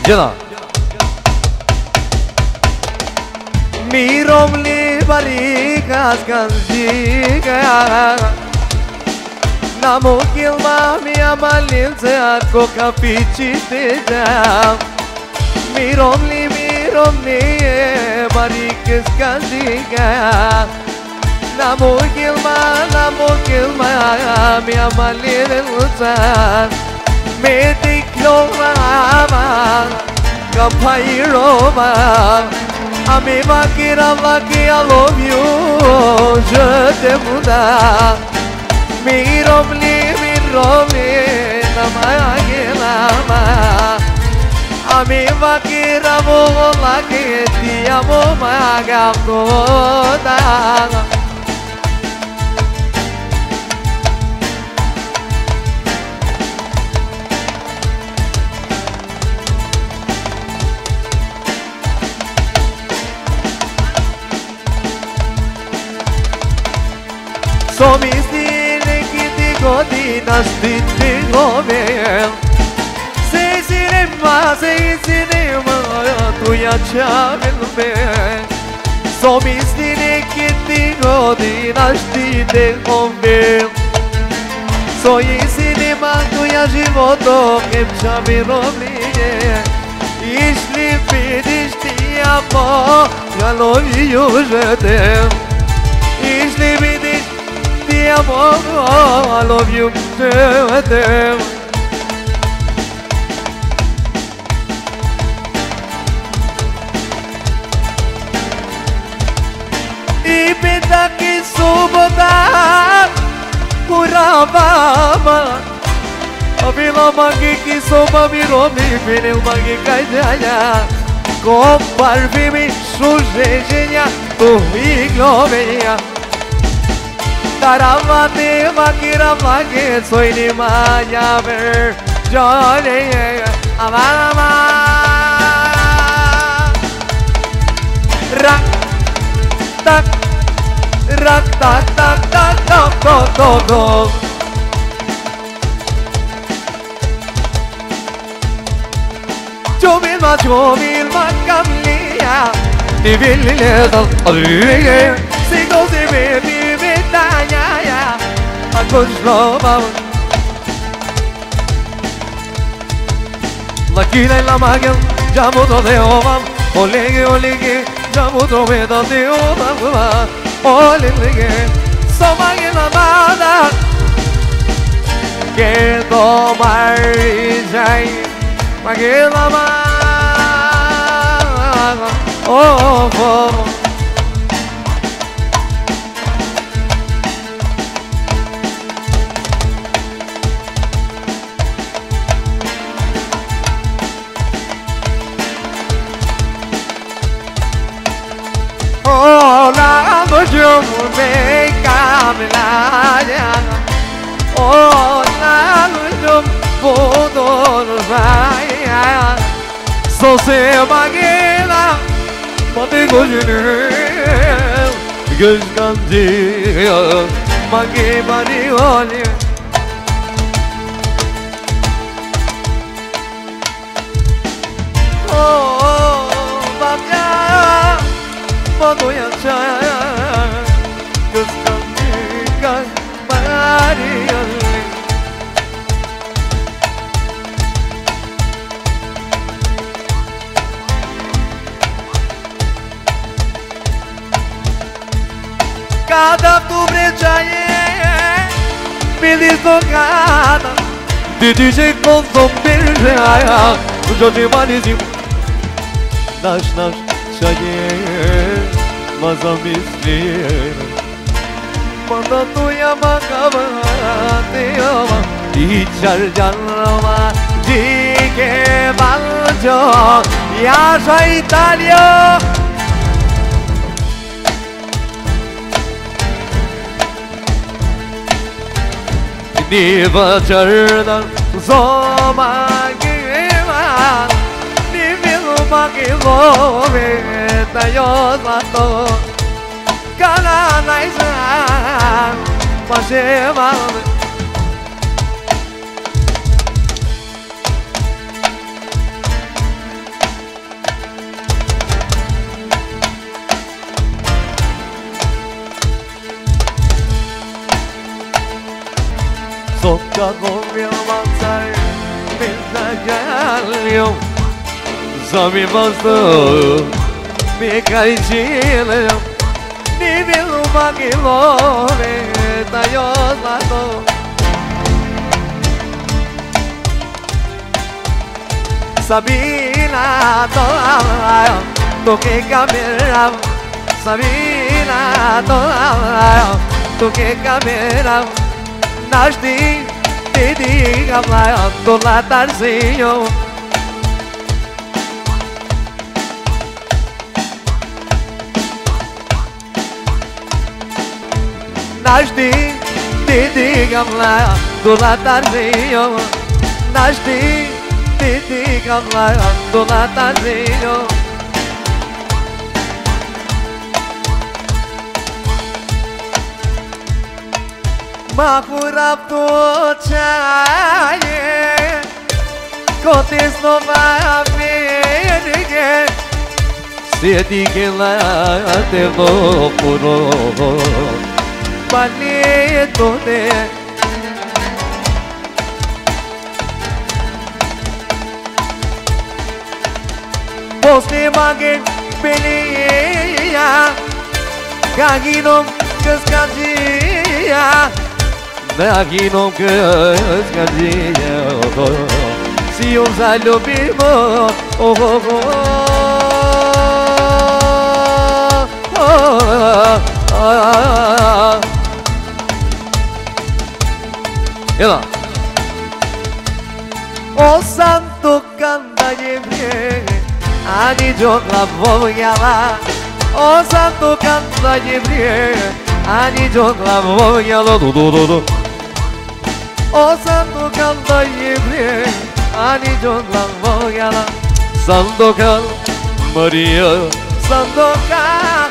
Gjena Mirom li barika s'kanzika Na mu kilma mi amalin se ako kapici te jam Mirom li barika s'kanzika Na mu kilma mi amalin l'utan Me dikloma kapai Roma Ami makira maki I love you Je t'aime da Mirom li namaya lama Ami makira mo laki ti amo magakoda So mi stile chi ti godina stitti come Sei cinema tu ya c'avel me So mi stile chi ti godina stitti come So i cinema tu ya životo che c'avi romlije Išli vidiš ti amo Ja love you je t'aime Išli vidiš ti amo, I love you, damn. I pitaki subota, kuravama. Avila magi ki soba miromi, vinil magi kajdaya. Com parfumi sujejenia, tu iglovenia. Taravati makira magi soini maya ver jole amama rak tak do Jomil ma kamlia Ti villi dal adruye Sigo si vedi vedaglia A koslova La kina la magel Jamu to de ovam Olegi Jamu to veda de ovam Olegi So magel amada Que tomar jai Magel amada Oh, Oh, la noche me camina Oh, la noche puedo vaya So se magela Matigo jinel Göz gandiya Magi bari oli Oh, babya Madoya çaya Göz gandiya bari oli Cada tu brecciaie Feliz tocada De DJ com zombirgeaia O Jorge Manizinho Nash chaie Mas a misleira Manda tu yamacaba Te ama Di charjanama Di che baljo Yasha Italia Niva chardan Zoma gima Nivil magilove Tayosato Kana naisa Mashema كقوم يمطر بالرجال اليوم زمي مصدر بكايجيل اليوم نبيل ماكيلوني تايوزاتو Sabina toda tu que camera Sabina toda tu que camera Nashti te diga maya tu la tarzinho Nashti te diga maya tu la tarzinho Nashti Titi cambiando la tarzinho Makurap to chaye Kotis no vai haver ninguém Se diga lá te vou por Palito de Posti magin peliya Gaginom kıskancıya Gaginom kıskancıya Si un zalo bimo Oh oh oh Yalla O santo canta yemye Ani çok la voyala O santo canta Gabriel Ani çok la voyala do do do do O santo canta Gabriel Ani çok la voyala Santo can Maria Santo can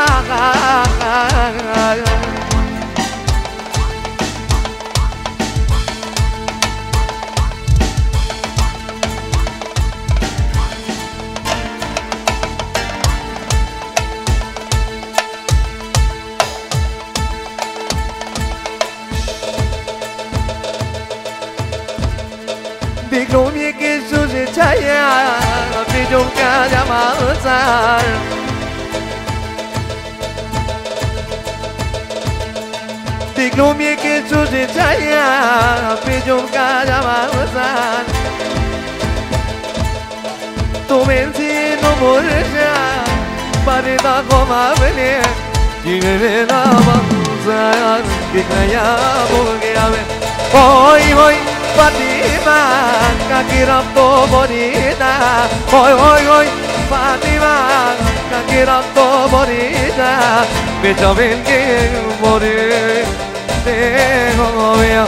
Diglumi che susi chaya Bijum kaja mausar Diglumi che susi chaya Bijum kaja mausar Tu mensi no morisha Parida koma bile Jigre na mausar Kikaya bugyawe Hoy hoy Fatima, kakira to bonita. Hoy, hoy, hoy, Fatima, kakira to bonita. Becho ven que morir, tengo miedo.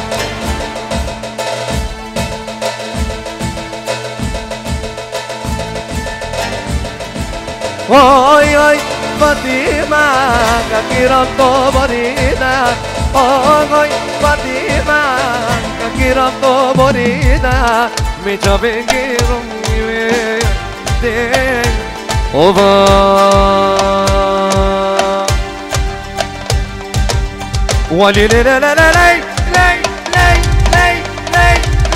Hoy, hoy, Fatima, kakira to bonita. Hoy, hoy, Fatima. Kira to bonita me chaben quiero mi de ova wali le le le le le le le le le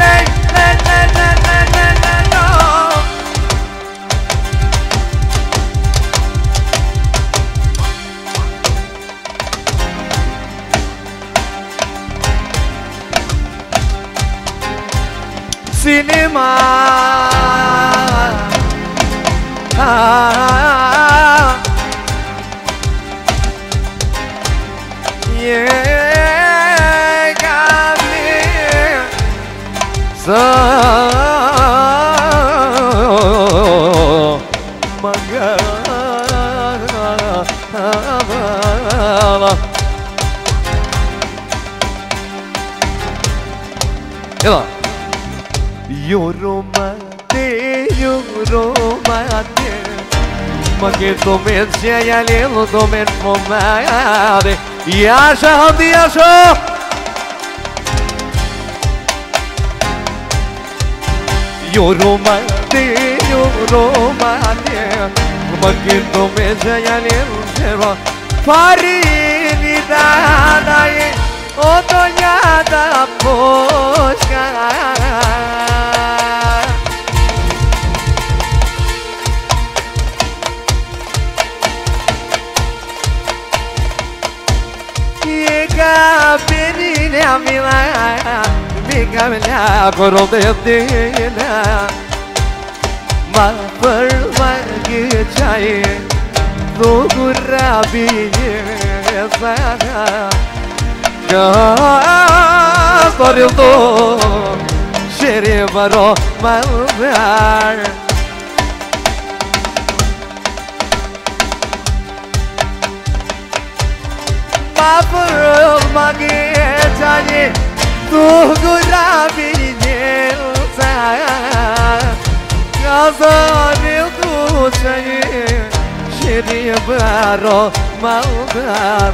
Cinema Yeah, got me so my God. Yalla Yorumate, yorumate Ma che domen sia lelo domen fomade Yaşa hadi yaşa Yorumate, yorumate Ma che domen sia lelo Farini dadai O doñada poșca E ca perilea mila Mica mea corul de tine Ma părma ghiceai Tu gura bine Sorry to Shiri baro malvar Ma părma maghiceai Tu gura bine Sorry to Shiri baro malvar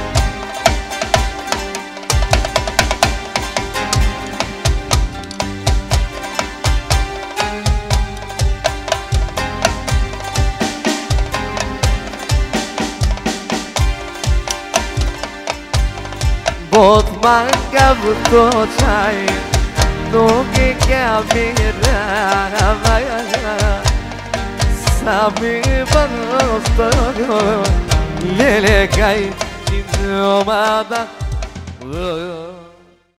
Bot manga buto chai No que camira Sabe banosto Lele kai Indomada